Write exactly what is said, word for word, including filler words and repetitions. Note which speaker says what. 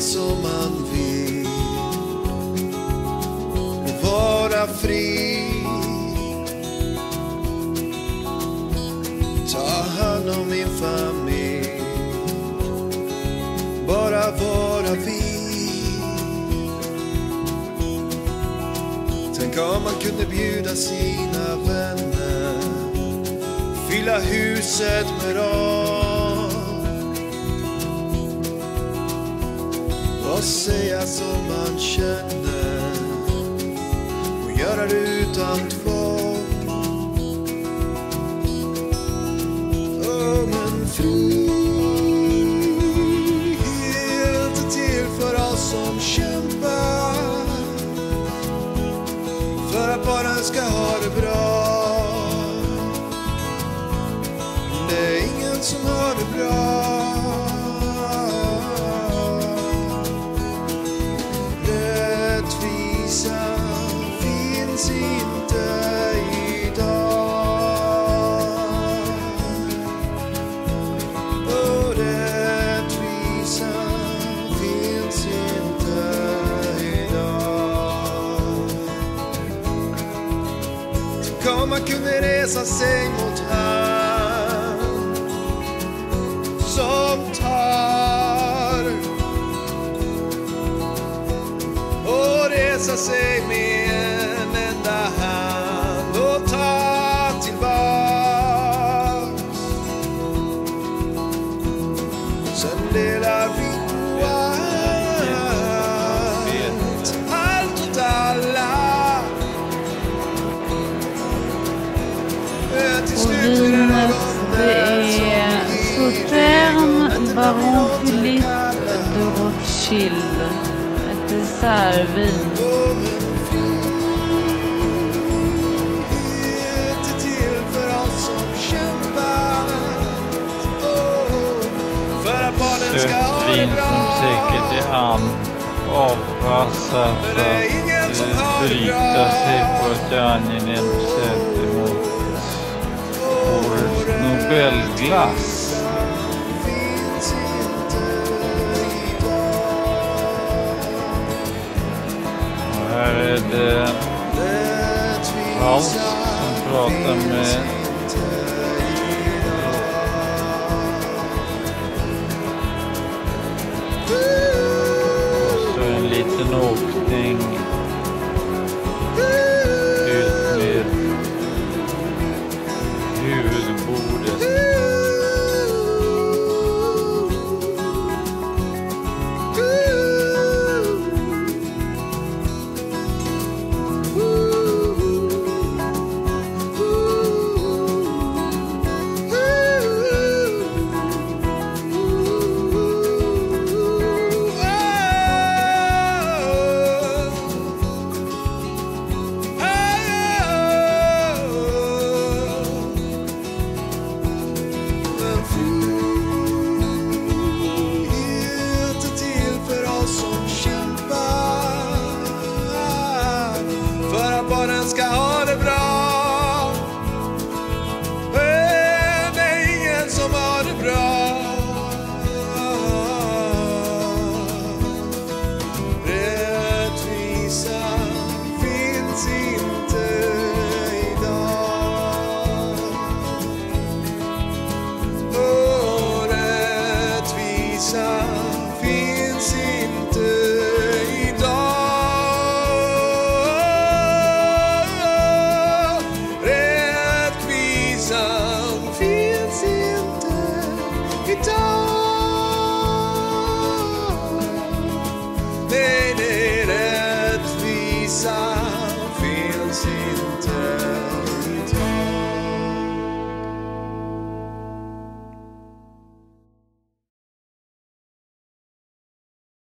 Speaker 1: som man vill och vara fri. Ta hand om min familj, bara vara vi. Tänk om man kunde bjuda sina vänner, fylla huset med dem och säga som man känner och göra det utan tvång. Oh, men frihet är till för oss som kämpar för att barnen ska ha det bra. Det är ingen som har det bra. Rättvisa finns inte idag. Och rättvisa finns inte idag. Kom man kunde resa sig mot han som tar och resa sig med en enda hand och ta tillbaks. Sen delar vi på allt, allt åt alla. Till slut är det någon
Speaker 2: Det är Sautern Baron Philippe de Rothschild, ett dessertvin.
Speaker 3: Sött vin som säkert är anpassat för att bryta sig på ett angenämt sätt emot årets Nobelglass. Och här är det Paus som pratar med en liten åkning ut med huvudbord